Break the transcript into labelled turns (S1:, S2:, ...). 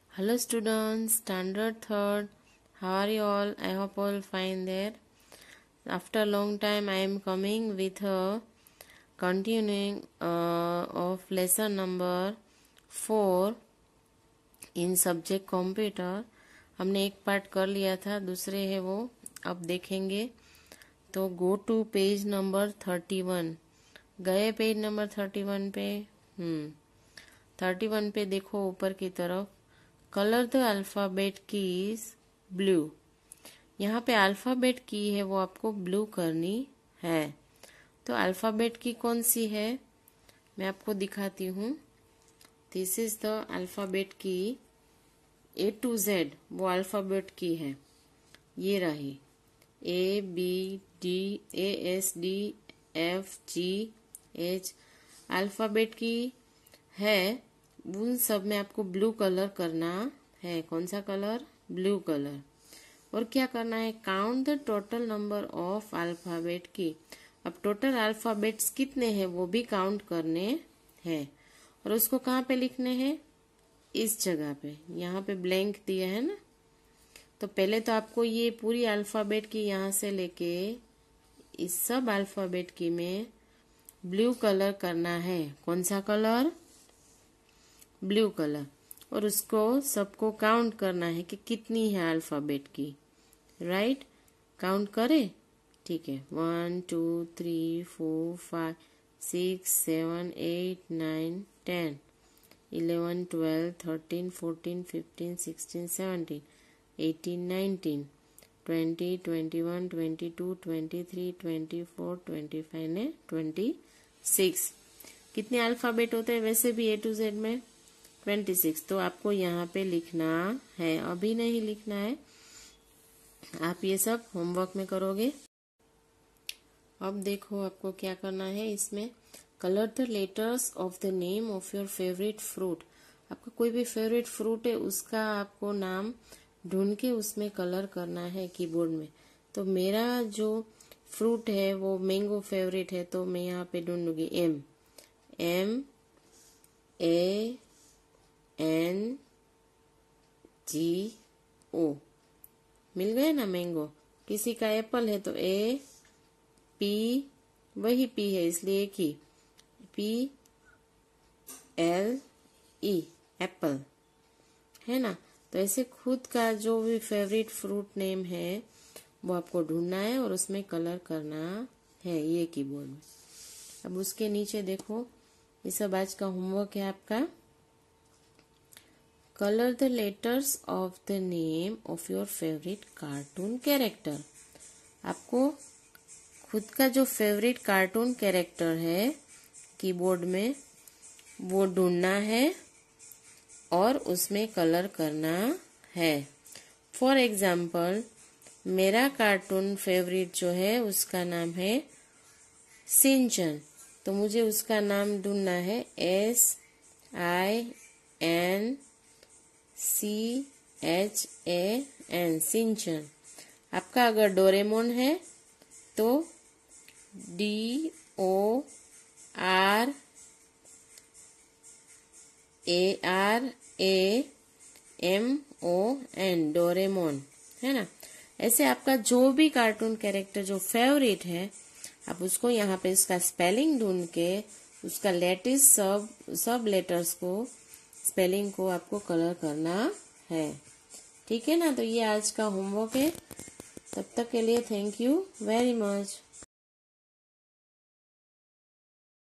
S1: Hello students, standard third. How are you all? I hope all fine there. After a long time I am coming with a continuing of lesson number 4 in subject computer. हमने एक part कर लिया था, दूसरे है वो अब देखेंगे। तो गो टू पेज नंबर 31। गए पेज नंबर 31 पे। 31 पे देखो ऊपर की तरफ, colour the alphabet keys blue. यहाँ पे अल्फाबेट की है वो आपको ब्लू करनी है। तो अल्फाबेट की कौन सी है मैं आपको दिखाती हूँ। This is the alphabet key A to Z, वो अल्फाबेट की है। ये रही ABDASDFGH अल्फाबेट की है। उन सब में आपको ब्लू कलर करना है। कौन सा कलर? Blue colour. और क्या करना है? Count the total number of alphabet की। अब टोटल अल्फाबेट्स कितने हैं वो भी काउंट करने हैं। और उसको कहाँ पे लिखने हैं? इस जगह पे। यहाँ पे ब्लैंक दिया है ना। तो पहले तो आपको ये पूरी अल्फाबेट की यहाँ से लेके इस सब अल्फाबेट की में ब्लू कलर करना है। कौन सा कलर? Blue colour. और उसको सबको काउंट करना है कि कितनी है अल्फाबेट की। राइट? काउंट करें? ठीक है। 1 2 3 4 5 6 7 8 9 10 11 12 13 14 15 16 17 18 19 20 21 22 23 24 25 ने 26। कितने अल्फाबेट होते हैं वैसे भी A to Z में? 26। तो आपको यहाँ पे लिखना है, अभी नहीं लिखना है, आप ये सब होमवर्क में करोगे। अब देखो आपको क्या करना है इसमें। Colour the letters of the name of your favourite fruit. आपका कोई भी फेवरेट फ्रूट है उसका आपको नाम ढूंढ के उसमें कलर करना है कीबोर्ड में। तो मेरा जो फ्रूट है वो मैंगो फेवरेट है, तो मैं यहाँ पे ढूंढूंगी MANGO। मिल गए ना मैंगो। किसी का एप्पल है तो AP, वही P है इसलिए एक ही PLE एप्पल है ना। तो ऐसे खुद का जो भी फेवरेट फ्रूट नेम है वो आपको ढूंढना है और उसमें कलर करना है ये कीबोर्ड में। अब उसके नीचे देखो, ये सब आज का होमवर्क है आपका। Colour the letters of the name of your favourite cartoon character. आपको खुद का जो फेवरेट कार्टून कैरेक्टर है कीबोर्ड में वो ढूंढना है और उसमें कलर करना है। फॉर एग्जाम्पल मेरा कार्टून फेवरेट जो है उसका नाम है सिंचन। तो मुझे उसका नाम ढूंढना है SINCHAN सिंचन। आपका अगर डोरेमोन है तो DORAMON डोरेमोन है ना। ऐसे आपका जो भी कार्टून कैरेक्टर जो फेवरेट है आप उसको यहाँ पे इसका स्पेलिंग ढूंढ के उसका लेटेस्ट सब लेटर्स को स्पेलिंग को आपको कलर करना है। ठीक है ना। तो ये आज का होमवर्क है। तब तक के लिए थैंक यू वेरी मच।